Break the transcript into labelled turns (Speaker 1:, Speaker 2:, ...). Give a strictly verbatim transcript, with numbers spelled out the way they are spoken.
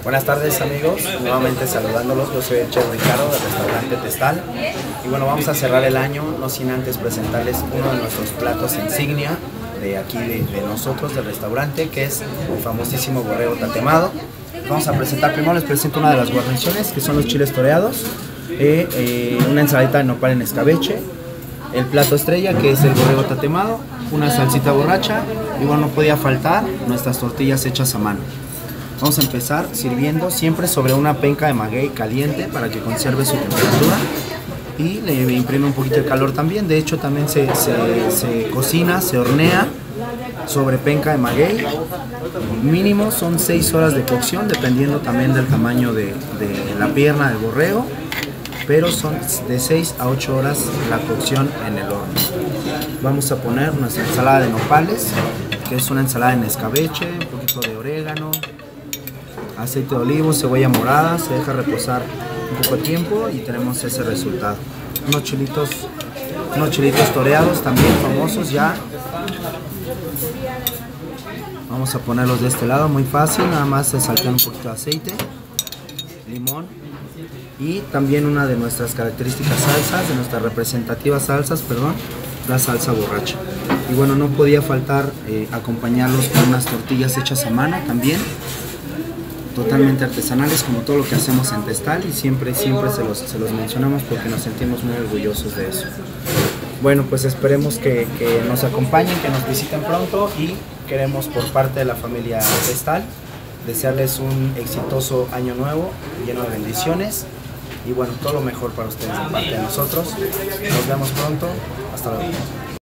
Speaker 1: Buenas tardes amigos, nuevamente saludándolos, yo soy el chef Ricardo del restaurante Testal y bueno, vamos a cerrar el año no sin antes presentarles uno de nuestros platos insignia de aquí de, de nosotros del restaurante, que es el famosísimo borrego tatemado. Vamos a presentar, primero les presento una de las guarniciones, que son los chiles toreados, eh, eh, una ensaladita de nopal en escabeche, el plato estrella que es el borrego tatemado, una salsita borracha y bueno, no podía faltar nuestras tortillas hechas a mano. Vamos a empezar sirviendo siempre sobre una penca de maguey caliente para que conserve su temperatura y le imprime un poquito de calor también. De hecho también se, se, se cocina, se hornea sobre penca de maguey. Mínimo son seis horas de cocción dependiendo también del tamaño de, de la pierna del borrego, pero son de seis a ocho horas la cocción en el horno. Vamos a poner nuestra ensalada de nopales, que es una ensalada en escabeche, un poquito de orégano, aceite de olivo, cebolla morada, se deja reposar un poco de tiempo y tenemos ese resultado. Unos chilitos, unos chilitos toreados también famosos ya. Vamos a ponerlos de este lado, muy fácil, nada más se saltean un poquito de aceite, limón y también una de nuestras características salsas, de nuestras representativas salsas, perdón, la salsa borracha. Y bueno, no podía faltar eh, acompañarlos con unas tortillas hechas a mano también, totalmente artesanales, como todo lo que hacemos en Testal, y siempre, siempre se los, se los mencionamos porque nos sentimos muy orgullosos de eso. Bueno, pues esperemos que, que nos acompañen, que nos visiten pronto y queremos por parte de la familia Testal desearles un exitoso año nuevo, lleno de bendiciones y bueno, todo lo mejor para ustedes de parte de nosotros. Nos vemos pronto, hasta luego.